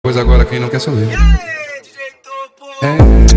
Pois agora quem não quer sou eu. E aí, DJ Topo? É.